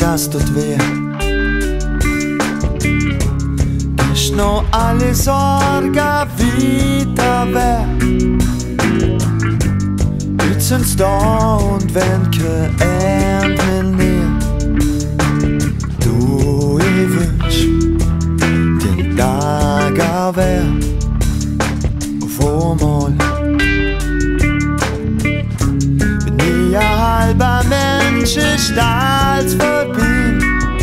das tut weh. Ist noch alle Sorgen wieder weg. Jetzt sind's da und wenn kein Ende mehr. Du, ich wünsch den Tag auch wär auf einmal. Wenn ich ein halber Mensch ist als vorbei.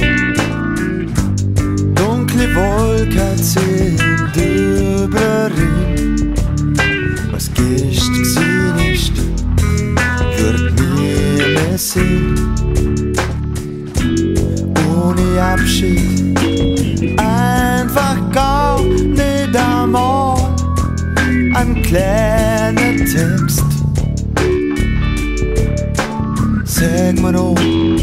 Dunkle Wolken ziehen über ihn. Was gestern gesehen ist, wird nie mehr sehen. Ohne Abschied, einfach gar nicht einmal ein kleiner Text. Sag mir doch,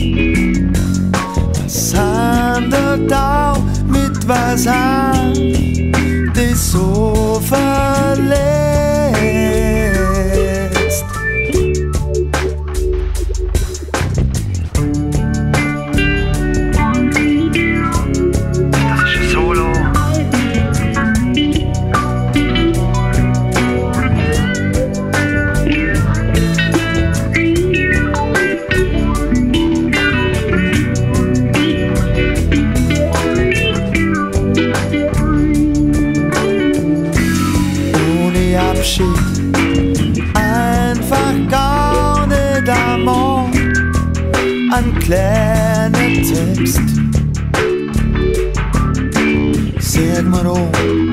was handelt auch mit was an, die so verletzt. Einfach gar nicht einmal ein kleiner Text. Sag mir doch,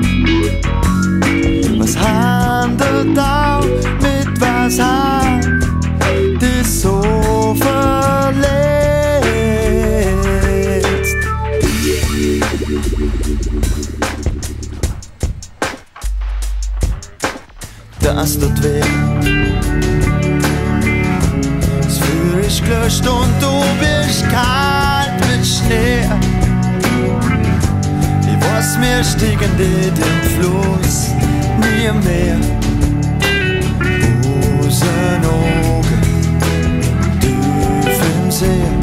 was handelt auch mit was an, die so verletzt. Das tut weh. Das Feuer ist gelöscht und du bist kalt mit Schnee. Ich weiß, wir stiegen in den Fluss nie mehr. Rosenaugen, tief im See.